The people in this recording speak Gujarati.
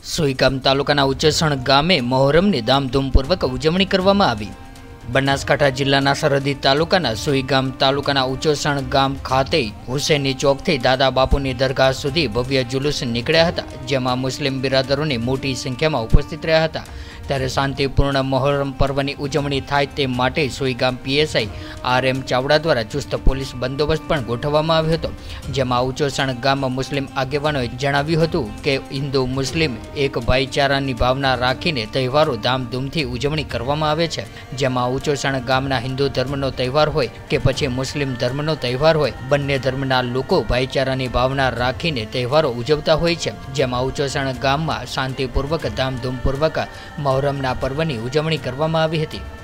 સોઈગામ તાલુકાના ઉચેસણ ગામે મહોરમની ધામધૂમપૂર્વક ઉજવણી કરવામાં આવી। બનાસકાંઠા જિલ્લાના સરહદી તાલુકાના સોઈગામ તાલુકાના ઉચેસણ ગામ ખાતે હુસેની ચોકથી દાદા બાપુની દરગાહ સુધી ભવ્ય જુલુસ નીકળ્યા હતા, જેમાં મુસ્લિમ બિરાદરોની મોટી સંખ્યામાં ઉપસ્થિત રહ્યા હતા। ત્યારે શાંતિપૂર્ણ મહોરમ પર્વની ઉજવણી થાય તે માટે સોઈગામ પીએસઆઈ RM ચાવડા દ્વારા ચુસ્ત પોલીસ બંદોબસ્ત પણ ગોઠવવામાં આવ્યો હતો, જેમાં ઉચેસણ ગામમાં મુસ્લિમ આગેવાનોએ જણાવ્યું હતું કે હિન્દુ મુસ્લિમ એક ભાઈચારાની ભાવના રાખીને તહેવારો ધામધૂમથી ઉજવણી કરવામાં આવે છે। જેમાં ઉચેસણ ગામના હિન્દુ ધર્મનો તહેવાર હોય કે પછી મુસ્લિમ ધર્મનો તહેવાર હોય, બંને ધર્મના લોકો ભાઈચારાની ભાવના રાખીને તહેવારો ઉજવતા હોય છે। જેમાં ઉચેસણ ગામમાં શાંતિપૂર્વક ધામધૂમપૂર્વક મહોરમના પર્વની ઉજવણી કરવામાં આવી હતી।